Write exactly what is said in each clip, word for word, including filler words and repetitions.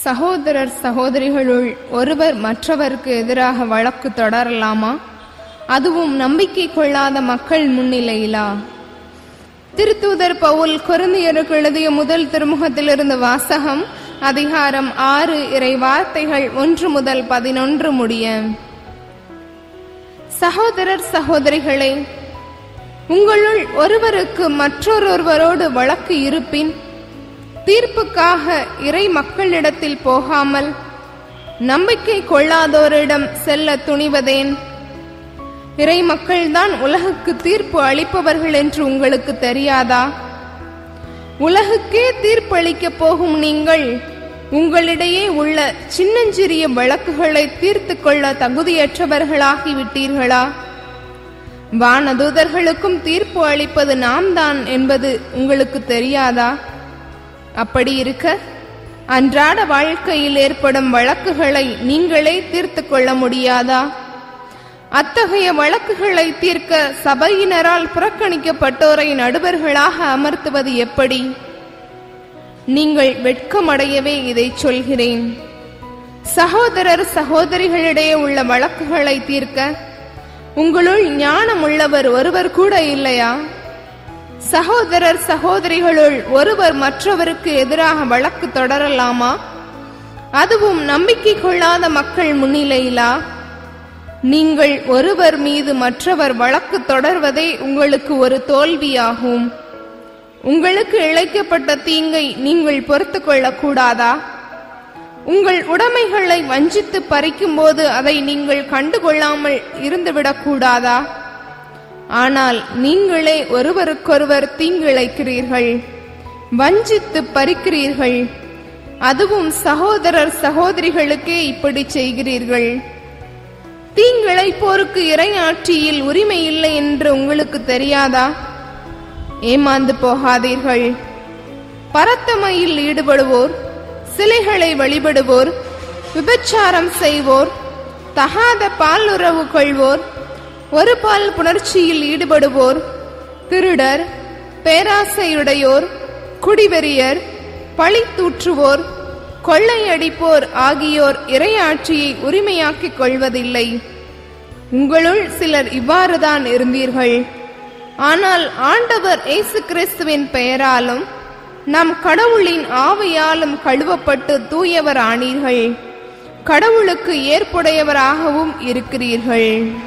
சகோதரர் சகோதரிகளுள் ஒருவர் மற்றவருக்கு எதிராக வழக்கு தொடரலாமா? அதுவும் நம்பிக்கை கொள்ளாத மக்கள் முன்னிலையிலா? திருத்தூதர் பவுல் கொரிந்தியருக்கு எழுதிய முதல் திருமுகத்திலிருந்து வாசகம், அதிகாரம் ஆறு, இறை வார்த்தைகள் ஒன்று முதல் பதினொன்று முடிய. சகோதரர் சகோதரிகளே, உங்களுள் ஒருவருக்கு மற்றொருவரோடு வழக்கு இருப்பின் தீர்ப்புக்காக இறை மக்களிடத்தில் போகாமல் நம்பிக்கை கொள்ளாதோரிடம் செல்ல துணிவதேன்? இறை மக்கள்தான் உலகுக்கு தீர்ப்பு அளிப்பவர்கள் என்று உங்களுக்கு தெரியாதா? உலகுக்கே தீர்ப்பு அளிக்கப் போகும் நீங்கள் உங்களிடையே உள்ள சின்னஞ்சிறிய வழக்குகளை தீர்த்து கொள்ள தகுதியற்றவர்களாகிவிட்டீர்களா? வானதூதர்களுக்கும் தீர்ப்பு அளிப்பது நாம் தான் என்பது உங்களுக்கு தெரியாதா? அப்படி இருக்க அன்றாட வாழ்க்கையில் ஏற்படும் வழக்குகளை நீங்களே தீர்த்து கொள்ள முடியாதா? அத்தகைய வழக்குகளை தீர்க்க சபையினரால் புறக்கணிக்கப்பட்டோரை நடுவர்களாக அமர்த்துவது எப்படி? நீங்கள் வெட்கமடையவே இதை சொல்கிறேன். சகோதரர் சகோதரிகளிடையே உள்ள வழக்குகளை தீர்க்க உங்களுள் ஞானமுள்ளவர் ஒருவர் கூட இல்லையா? சகோதரர் சகோதரிகளுள் ஒருவர் மற்றவருக்கு எதிராக வழக்கு தொடரலாமா? அதுவும் நம்பிக்கை கொள்ளாத மக்கள் முன்னிலையிலா? நீங்கள் ஒருவர் மீது மற்றவர் வழக்கு தொடர்வதே உங்களுக்கு ஒரு தோல்வியாகும். உங்களுக்கு இழைக்கப்பட்ட தீங்கை நீங்கள் பொறுத்து கொள்ளக்கூடாதா? உங்கள் உடைமைகளை வஞ்சித்து பறிக்கும் போது அதை நீங்கள் கண்டுகொள்ளாமல் இருந்துவிடக்கூடாதா? ஆனால் நீங்களே ஒருவருக்கொருவர் தீங்கிழைக்கிறீர்கள், வஞ்சித்து பறிக்கிறீர்கள். அதுவும் சகோதரர் சகோதரிகளுக்கே இப்படி செய்கிறீர்கள். தீங்கிழைப்போருக்கு இறையாட்சியில் உரிமை இல்லை என்று உங்களுக்கு தெரியாதா? ஏமாந்து போகாதீர்கள். பரத்தமையில் ஈடுபடுவோர், சிலைகளை வழிபடுவோர், விபச்சாரம் செய்வோர், தகாத பாலுறவு கொள்வோர், ஒரு பால் புணர்ச்சியில் ஈடுபடுவோர், திருடர், பேராசையுடையோர், குடிவெறியர், பழி தூற்றுவோர், கொள்ளையடிப்போர் ஆகியோர் இறையாட்சியை உரிமையாக்கிக் கொள்வதில்லை. உங்களுள் சிலர் இவ்வாறுதான் இருந்தீர்கள். ஆனால் ஆண்டவர் இயேசு கிறிஸ்துவின் பெயராலும் நம் கடவுளின் ஆவியாலும் கழுவப்பட்டு தூயவர் ஆனீர்கள். கடவுளுக்கு ஏற்புடையவராகவும் இருக்கிறீர்கள்.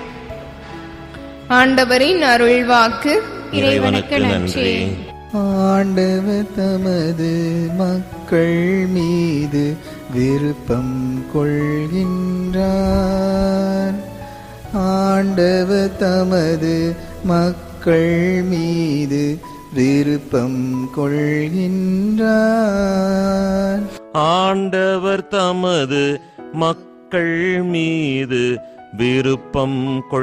ஆண்டவரின் அருள்வாக்கு. இறைவனுக்கு நன்றி. ஆண்டவர் தமது மக்கள் மீது விருப்பம் கொள்கின்றார். ஆண்டவர் தமது மக்கள் மீது விருப்பம் கொள்கின்றார். ஆண்டவர் தமது மக்கள் மீது விருப்பம்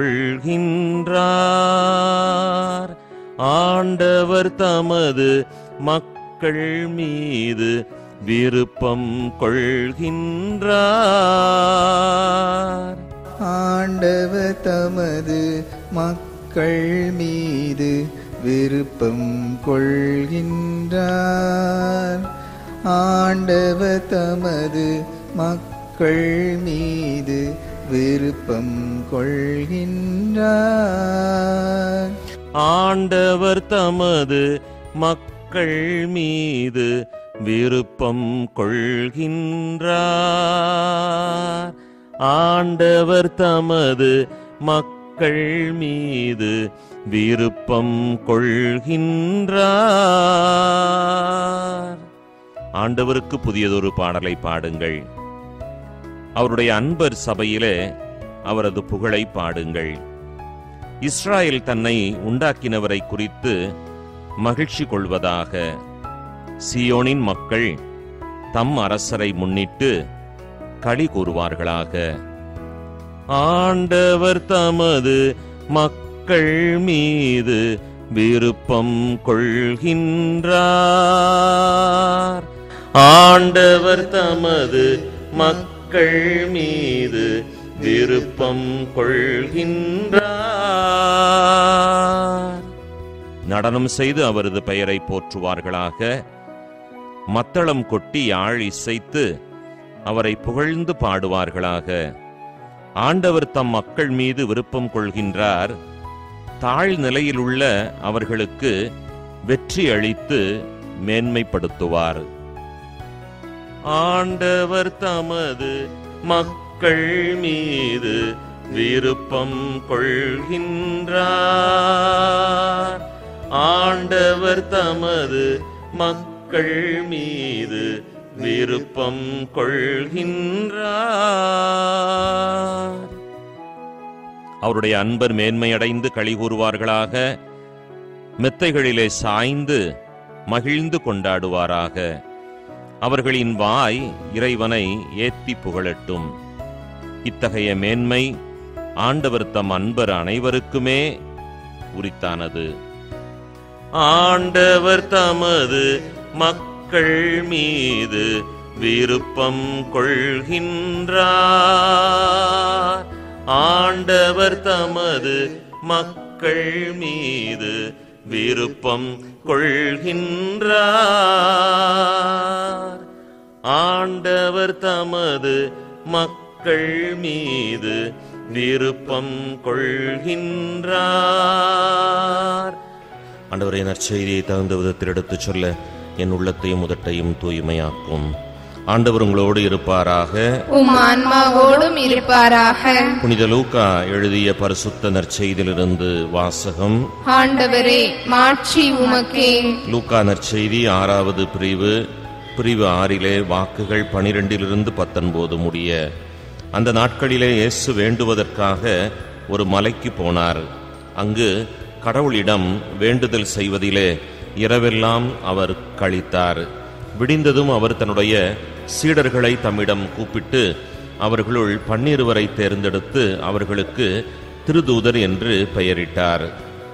கொள்கின்றார். ஆண்டவர் தமது மக்கள் மீது விருப்பம் கொள்கின்றார். ஆண்டவர் தமது மக்கள் மீது விருப்பம் கொள்கின்றார். ஆண்டவர் தமது மக்கள் மீது விருப்பம் கொள்கின்றார். ஆண்டவர் தமது மக்கள் மீது விருப்பம் கொள்கின்றார். ஆண்டவர் தமது மக்கள் மீது விருப்பம் கொள்கின்றார். ஆண்டவருக்கு புதியதொரு பாடலை பாடுங்கள். அவருடைய அன்பர் சபையிலே அவரது புகழை பாடுங்கள். இஸ்ராயேல் தன்னை உண்டாக்கினவரை குறித்து மகிழ்ச்சி கொள்வதாக. சியோனின் மக்கள் தம் அரசரை முன்னிட்டு களி கூறுவார்களாக. ஆண்டவர் தமது மக்கள் மீது விருப்பம் கொள்கின்றார். ஆண்டவர் தமது மக்கள் மீது விருப்பம் கொள்கின்றார். நடனம் செய்து அவரது பெயரை போற்றுவார்களாக. மத்தளம் கொட்டி யாழ் இசைத்து அவரை புகழ்ந்து பாடுவார்களாக. ஆண்டவர் தம் மக்கள் மீது விருப்பம் கொள்கின்றார். தாழ் நிலையிலுள்ள அவர்களுக்கு வெற்றி அளித்து மேன்மைப்படுத்துவார். ஆண்டவர் தமது மக்கள் மீது விருப்பம் கொள்கின்றார். ஆண்டவர் தமது மக்கள் மீது விருப்பம் கொள்கின்றார். அவருடைய அன்பர் மேன்மையடைந்து களி கூறுவார்களாக. மெத்தைகளிலே சாய்ந்து மகிழ்ந்து கொண்டாடுவாராக. அவர்களின் வாய் இறைவனை ஏத்தி புகழட்டும். இத்தகைய மேன்மை ஆண்டவர் தம் அன்பர் அனைவருக்குமே உரித்தானது. ஆண்டவர் தமது மக்கள் மீது விருப்பம் கொள்கின்றார். ஆண்டவர் தமது மக்கள் மீது விருப்பம் கொள்கின்றார். ஆண்டவர் தமது மக்கள் மீது விருப்பம் கொள்கின்றார். ஆண்டவரே, நற்செய்தியை தகுந்த விதத்தில் எடுத்துச் சொல்ல என் உள்ளத்தையும் உதட்டையும் தூய்மையாக்கும். ஆண்டவர் உங்களோடு இருப்பாராக. உம் ஆன்மாவோடும் இருப்பாராக. புனித லூக்கா எழுதிய பரிசுத்த நற்செய்தியிலிருந்து வாசகம். ஆண்டவரே, மாட்சி உமக்கே. லூக்கா நற்செய்தி ஆறாவது பிரிவு பிரிவு ஆறிலே வாக்குகள் பனிரெண்டிலிருந்து பத்தொன்பது முடிய. அந்த நாட்களிலே இயேசு வேண்டுவதற்காக ஒரு மலைக்கு போனார். அங்கு கடவுளிடம் வேண்டுதல் செய்வதிலே இரவெல்லாம் அவர் கழித்தார். விடிந்ததும் அவர் தன்னுடைய சீடர்களை தம்மிடம் கூப்பிட்டு அவர்களுள் பன்னிருவரை தேர்ந்தெடுத்து அவர்களுக்கு திருதூதர் என்று பெயரிட்டார்.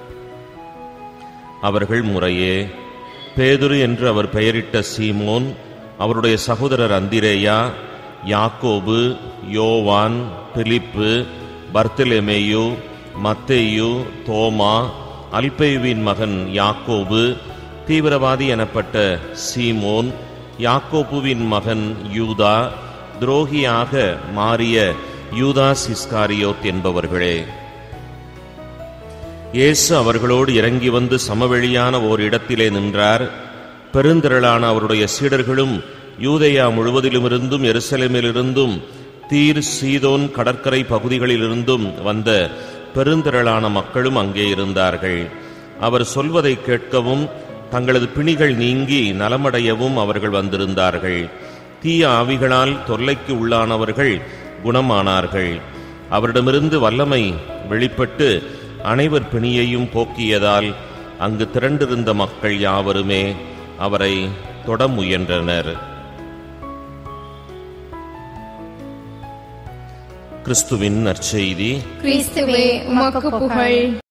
அவர்கள் முறையே பேதுரு என்று அவர் பெயரிட்ட சீமோன், அவருடைய சகோதரர் அந்திரேயா, யாக்கோபு, யோவான், பிலிப்பு, பர்த்தலமேயு, மத்தேயு, தோமா, அல்பேயுவின் மகன் யாக்கோபு, தீவிரவாதி எனப்பட்ட சீமோன், யாக்கோபுவின் மகன் யூதா, துரோகியாக மாறிய யூதாஸ் இஸ்காரியோத் என்பவர்களே. இயேசு அவர்களோடு இறங்கி வந்து சமவெளியான ஓர் இடத்திலே நின்றார். பெருந்திரளான அவருடைய சீடர்களும் யூதேயா முழுவதிலுமிருந்தும் எருசலேமிலிருந்தும் தீர் சீதோன் கடற்கரை பகுதிகளிலிருந்தும் வந்த பெருந்திரளான மக்களும் அங்கே இருந்தார்கள். அவர் சொல்வதை கேட்கவும் தங்களது பிணிகள் நீங்கி நலமடையவும் அவர்கள் வந்திருந்தார்கள். தீய ஆவிகளால் தொல்லைக்கு உள்ளானவர்கள் குணமானார்கள். அவரிடமிருந்து வல்லமை வெளிப்பட்டு அனைவர் பிணியையும் போக்கியதால் அங்கு திரண்டிருந்த மக்கள் யாவருமே அவரை தொட முயன்றனர். கிறிஸ்துவின் நற்செய்தி. கிறிஸ்துவே, உமக்கு புகழ்.